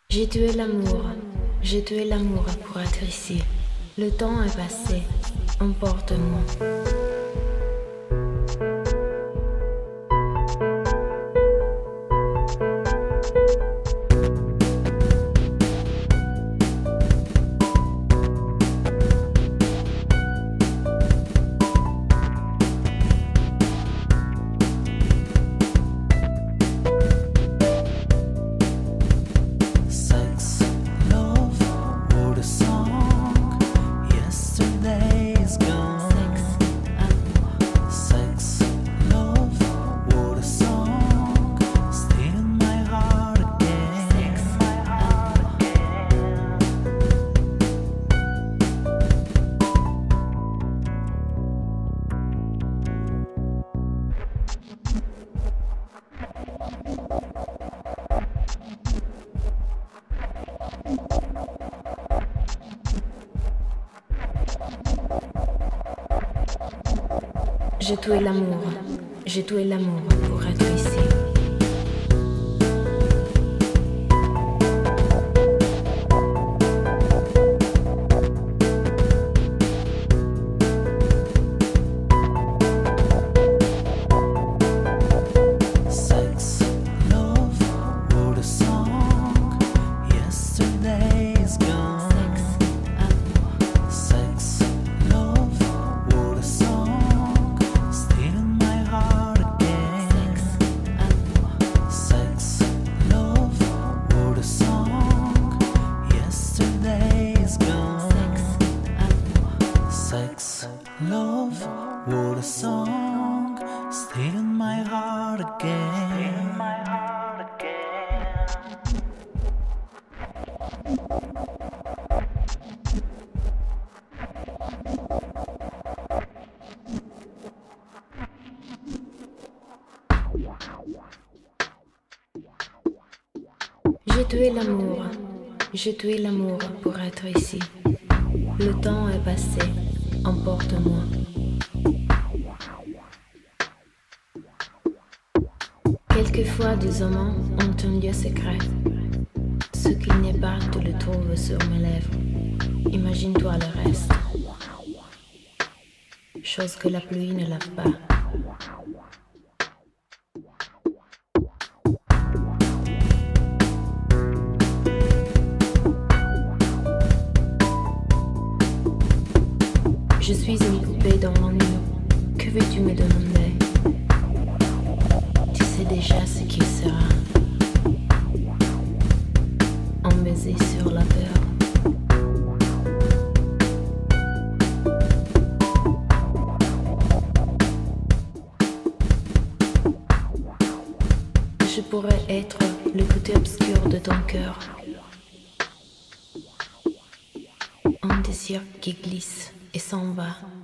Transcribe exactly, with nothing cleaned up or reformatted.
J'ai tué l'amour, j'ai tué l'amour pour être ici. Le temps est passé, emporte-moi. J'ai tué l'amour, j'ai tué l'amour pour être ici. Love, what a song, stayed in my heart again. J'ai tué l'amour, j'ai tué l'amour pour être ici. Le temps est passé, emporte-moi. Quelquefois des amants ont un lieu secret. Ce qu'il n'est pas, tu le trouves sur mes lèvres. Imagine-toi le reste. Chose que la pluie ne lave pas. Je suis une poupée dans l'ennui. Que veux-tu me demander? Tu sais déjà ce qu'il sera. Un baiser sur la peur. Je pourrais être le côté obscur de ton cœur. Un désir qui glisse et s'en va.